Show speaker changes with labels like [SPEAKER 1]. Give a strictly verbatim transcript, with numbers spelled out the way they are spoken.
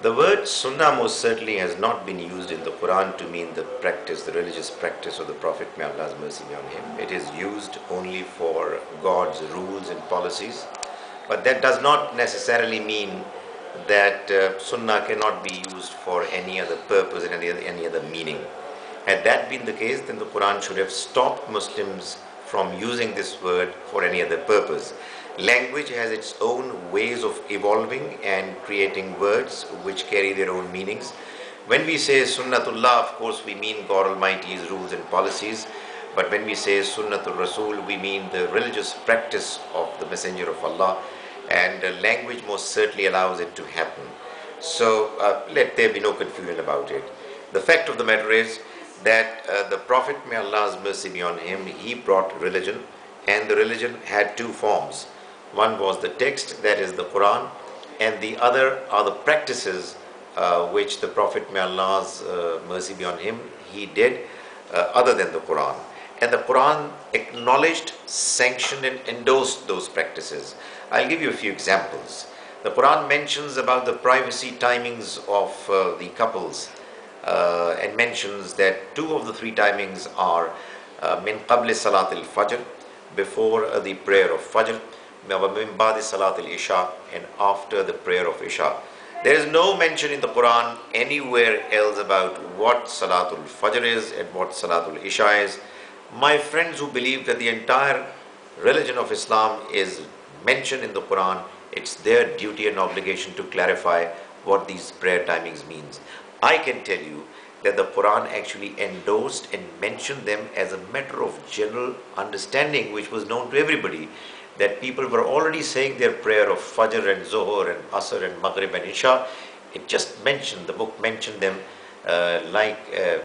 [SPEAKER 1] The word sunnah most certainly has not been used in the Quran to mean the practice, the religious practice of the Prophet, may Allah's mercy be on him. It is used only for God's rules and policies. But that does not necessarily mean that uh, sunnah cannot be used for any other purpose and any other, any other meaning. Had that been the case, then the Quran should have stopped Muslims from using this word for any other purpose. Language has its own ways of evolving and creating words which carry their own meanings. When we say Sunnatullah, of course we mean God Almighty's rules and policies. But when we say Sunnatul Rasul, we mean the religious practice of the Messenger of Allah. And uh, language most certainly allows it to happen. So uh, let there be no confusion about it. The fact of the matter is that uh, the Prophet, may Allah's mercy be on him, he brought religion, and the religion had two forms. One was the text, that is the Quran, and the other are the practices uh, which the Prophet, may Allah's uh, mercy be on him, he did uh, other than the Quran. And the Quran acknowledged, sanctioned and endorsed those practices. I'll give you a few examples. The Quran mentions about the privacy timings of uh, the couples uh, and mentions that two of the three timings are uh, min qabli salat al-fajr, before uh, the prayer of Fajr, min ba'di salat al-isha, and after the prayer of Isha. There is no mention in the Quran anywhere else about what Salatul Fajr is and what Salatul Isha is. My friends who believe that the entire religion of Islam is mentioned in the Quran, it's their duty and obligation to clarify what these prayer timings means. I can tell you that the Quran actually endorsed and mentioned them as a matter of general understanding, which was known to everybody, that people were already saying their prayer of Fajr and Zohar and Asr and Maghrib and Isha. It just mentioned, the book mentioned them uh, like uh,